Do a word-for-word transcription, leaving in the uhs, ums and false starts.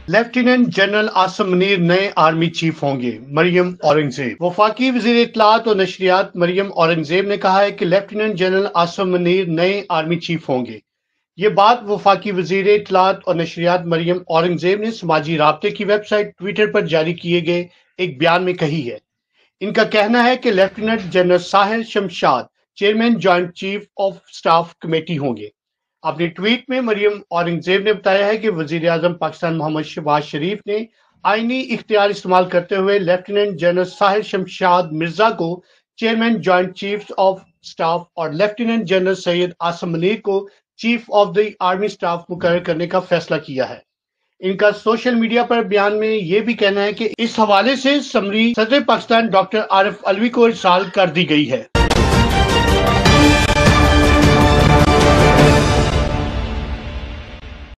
Lieutenant general Asim Munir نئے army chief ہوں گے، مریم اورنگزیب۔ وفاقی وزیر اطلاعات و نشریات مریم اورنگزیب نے کہا ہے کہ لیفٹیننٹ جنرل عاصم منیر نئے آرمی چیف ہوں گے۔ یہ بات وفاقی وزیر اطلاعات اور نشریات مریم اورنگزیب نے سماجی رابطے کی ویب سائٹ ٹویٹر پر جاری کیے گئے ایک بیان میں کہی ہے۔ ان کا کہنا ہے کہ lieutenant general Sahir Shamshad chairman joint chief of staff committee ہوں گے۔ اپنے ٹویٹ میں مریم اورنگزیب نے بتایا ہے کہ وزیر اعظم پاکستان محمد شہباز شریف نے آئینی اختیار استعمال کرتے ہوئے لیفٹیننٹ جنرل ساحل شمشاد مرزا کو chairman joint chief of staff اور لیفٹیننٹ جنرل سید عاصم منیر کو chief of the army staff مقرر کرنے کا فیصلہ کیا ہے۔ ان کا سوشل میڈیا پر بیان میں یہ بھی کہنا ہے کہ اس حوالے سے سمری صدر پاکستان ڈاکٹر عارف علوی کو ارسال کر دی گئی ہے۔